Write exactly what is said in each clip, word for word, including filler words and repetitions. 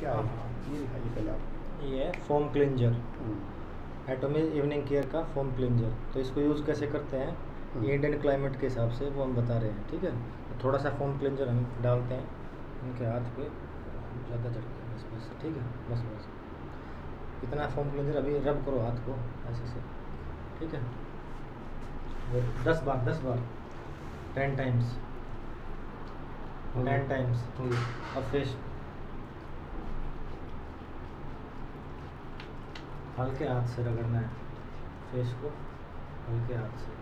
क्या हाँ है? हाँ, ये दिखाइए पहले आप। ये है foam cleanser, hmm, atomic evening care का फोम क्लिंजर। तो इसको यूज़ कैसे करते हैं, हम्म, ये इंडियन क्लाइमेट के हिसाब से वो हम बता रहे हैं, ठीक है। तो थोड़ा सा फोम क्लिंजर हम डालते हैं इनके हाथ पे, ज़्यादा झटके बस बस, ठीक है, बस बस इतना फोम क्लिंजर अभी रब करो हाथ को ऐसे से, ठीक है। वो दस बार दस बार टेन टाइम्स हो गया, टेन टाइम्स हो गया। और फेस हल्के हाथ से रगड़ना है, फेस को हल्के हाथ से।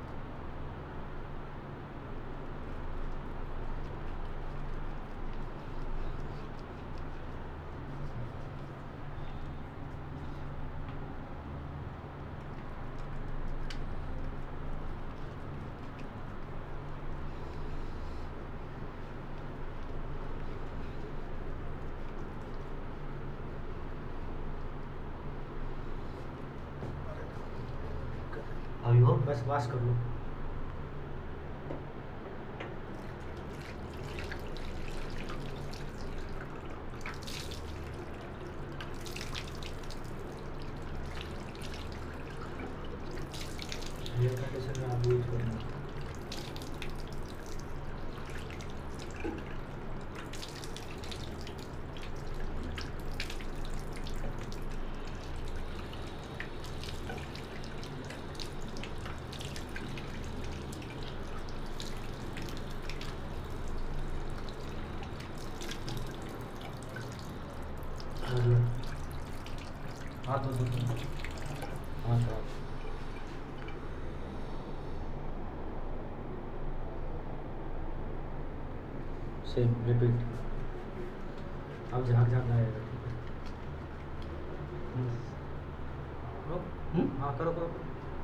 अभी हो? बस वाश कर लो। ये कंडीशन में आप यूज करना। हाथ धो दो, हाथ हाथ सेम रिपीट। अब झाग झाग आएगा, ठीक है। करो, हम्म? हाँ करो करो करो।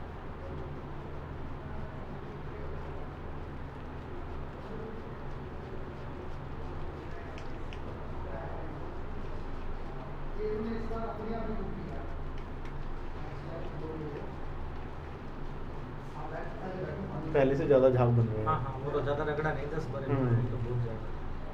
पहले से ज़्यादा झाग बन रहा हाँ है। हाँ, वो तो ज़्यादा रगड़ा नहीं, दस बार हम्म। तो बहुत ज़्यादा।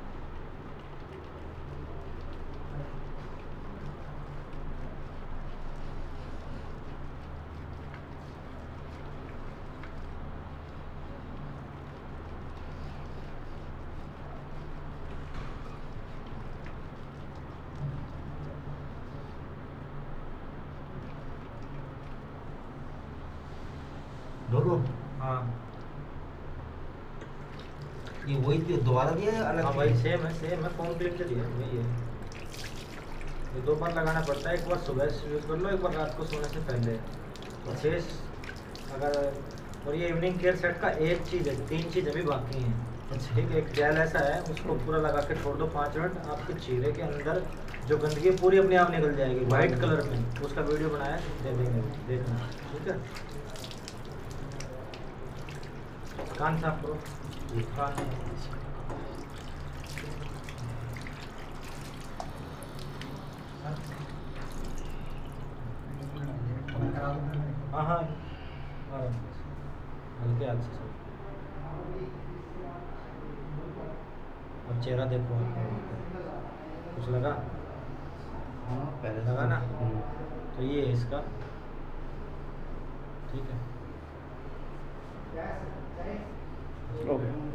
दोनों? हाँ ये वही दिया- दोबारा दिया या अलग हाँ से भाई, दिया? सेम है सेम है, फोम क्लिंजर ही है, वही है। ये दो बार लगाना पड़ता है, एक बार सुबह यूज़ कर लो, एक बार रात को सोने से पहले। और फेस अगर, और ये इवनिंग केयर सेट का एक चीज़ है, तीन चीज़ अभी बाकी हैं। अच्छा। ठीक है, एक जेल ऐसा है, उसको पूरा लगा के छोड़ दो पाँच मिनट, आपके चेहरे के अंदर जो गंदगी है पूरी अपने आप निकल जाएगी वाइट कलर में। उसका वीडियो बनाया दे देंगे, देखना, ठीक है। कान साफ करो, कान। हाँ हाँ, आराम से, हल्के हाथ से सब। अब चेहरा देखो आपको, कुछ लगा? हाँ, पहले लगा ना? हम्म। तो ये है इसका, ठीक है। ओके।